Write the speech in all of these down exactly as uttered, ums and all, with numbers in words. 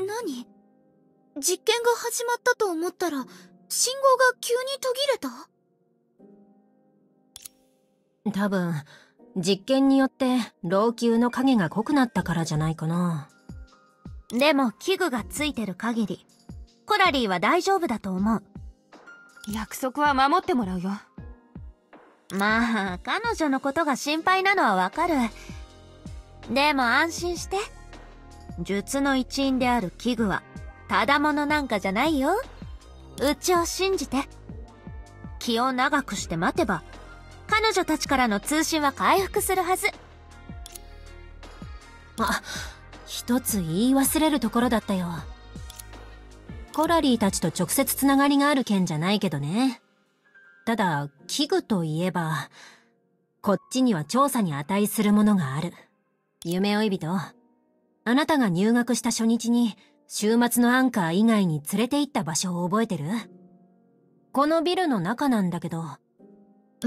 何？実験が始まったと思ったら、信号が急に途切れた？ 多分、実験によって老朽の影が濃くなったからじゃないかな。 でも器具がついてる限り、コラリーは大丈夫だと思う。 約束は守ってもらうよ。 まあ、彼女のことが心配なのはわかる。でも安心して。術の一員である器具は、ただものなんかじゃないよ。うちを信じて。気を長くして待てば、彼女たちからの通信は回復するはず。 あ、一つ言い忘れるところだったよ。コラリーたちと直接つながりがある件じゃないけどね。ただ、器具といえば、こっちには調査に値するものがある。夢追い人、あなたが入学した初日に、週末のアンカー以外に連れて行った場所を覚えてる？このビルの中なんだけど。 え？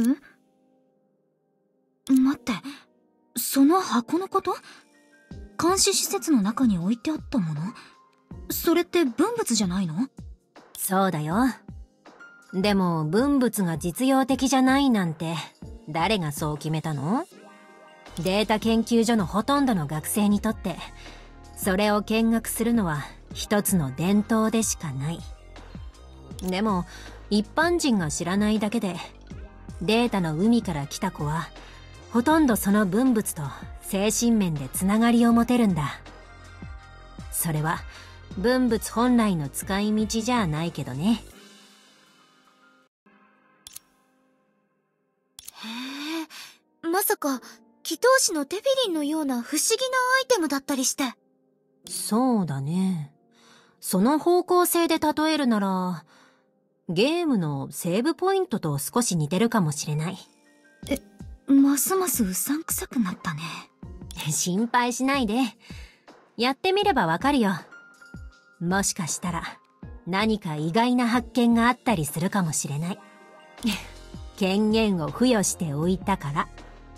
待って、その箱のこと？監視施設の中に置いてあったもの？それって文物じゃないの？ そうだよ。でも文物が実用的じゃないなんて誰がそう決めたの？データ研究所のほとんどの学生にとってそれを見学するのは一つの伝統でしかない。でも一般人が知らないだけでデータの海から来た子はほとんどその文物と精神面でつながりを持てるんだ。それは文物本来の使い道じゃないけどね。 へえ、まさか祈祷師のテフィリンのような不思議なアイテムだったりして。 そうだね。その方向性で例えるならゲームのセーブポイントと少し似てるかもしれない。 え、ますますうさんくさくなったね。 心配しないで。やってみればわかるよ。もしかしたら何か意外な発見があったりするかもしれない。権限を付与しておいたから。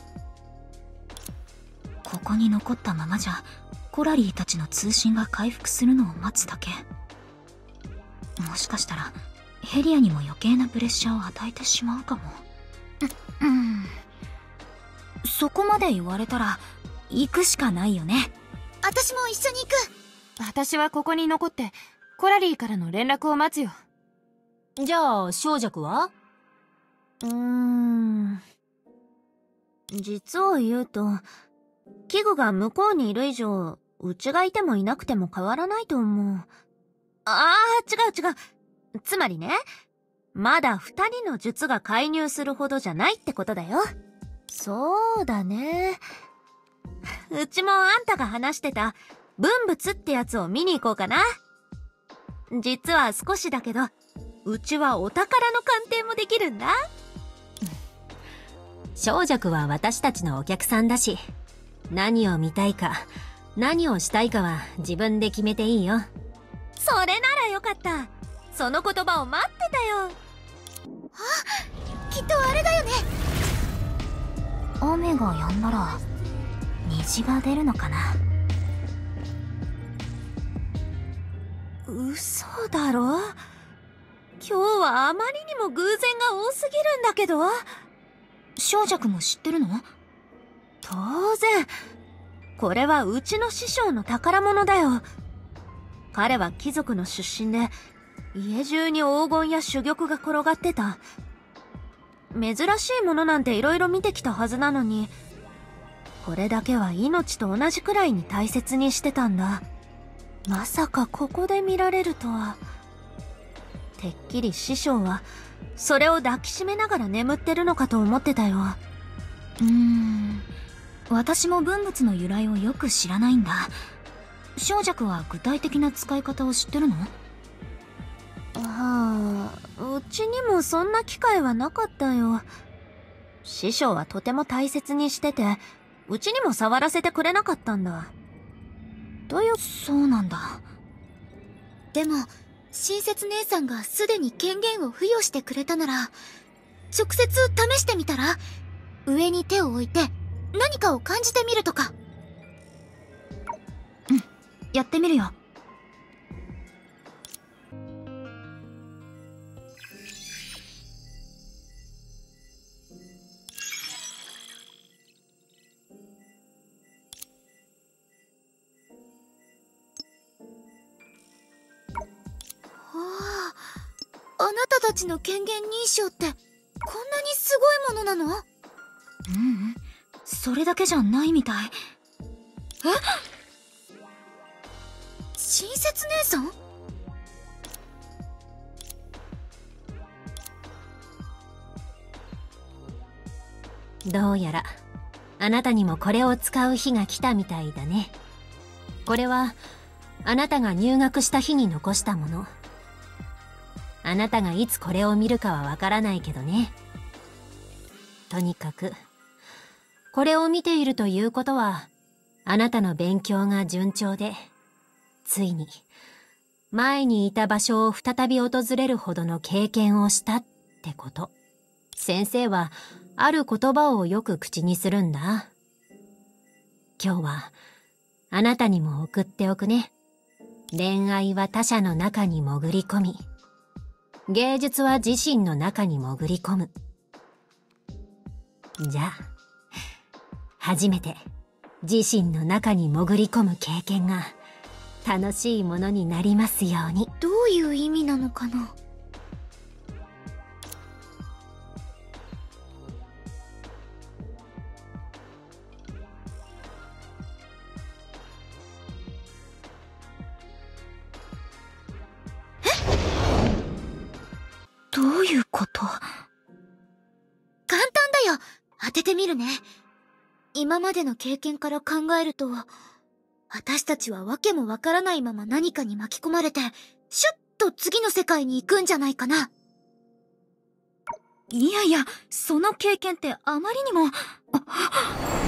ここに残ったままじゃコラリーたちの通信が回復するのを待つだけ。もしかしたらヘリアにも余計なプレッシャーを与えてしまうかも。う、うん。そこまで言われたら行くしかないよね。私も一緒に行く。 私はここに残ってコラリーからの連絡を待つよ。 じゃあ小弱は？ うーん。実を言うと、器具が向こうにいる以上、うちがいてもいなくても変わらないと思う。ああ、違う違う。つまりね、まだ二人の術が介入するほどじゃないってことだよ。そうだね。うちもあんたが話してた文物ってやつを見に行こうかな。実は少しだけど、うちはお宝の鑑定もできるんだ。 小弱は私たちのお客さんだし、何を見たいか、何をしたいかは自分で決めていいよ。 それならよかった。その言葉を待ってたよ。 あ、きっとあれだよね。雨が止んだら虹が出るのかな。 嘘だろ？今日はあまりにも偶然が多すぎるんだけど。 小弱も知ってるの？ 当然。これはうちの師匠の宝物だよ。彼は貴族の出身で、家中に黄金や珠玉が転がってた。珍しいものなんて色々見てきたはずなのに、これだけは命と同じくらいに大切にしてたんだ。まさかここで見られるとは。てっきり師匠は、それを抱きしめながら眠ってるのかと思ってたよ。 うーん。私も文物の由来をよく知らないんだ。小弱は具体的な使い方を知ってるの？ はあ、うちにもそんな機会はなかったよ。師匠はとても大切にしてて、うちにも触らせてくれなかったんだ。 とよ、そうなんだ。でも、親切姉さんがすでに権限を付与してくれたなら、直接試してみたら？上に手を置いて、何かを感じてみるとか。うん、やってみるよ。 たちの権限認証って、こんなにすごいものなの？ ううん、それだけじゃないみたい。え？ 親切姉さん？ どうやらあなたにもこれを使う日が来たみたいだね。これはあなたが入学した日に残したもの。あなたがいつこれを見るかはわからないけどね。とにかくこれを見ているということは、あなたの勉強が順調で、ついに前にいた場所を再び訪れるほどの経験をしたってこと。先生はある言葉をよく口にするんだ。今日はあなたにも送っておくね。恋愛は他者の中に潜り込み、芸術は自身の中に潜り込む。じゃあ、初めて自身の中に潜り込む経験が楽しいものになりますように。 どういう意味なのかな？ どういうこと？ 簡単だよ。当ててみるね。今までの経験から考えると、私たちはわけもわからないまま何かに巻き込まれて、シュッと次の世界に行くんじゃないかな。 いやいや、その経験ってあまりにも。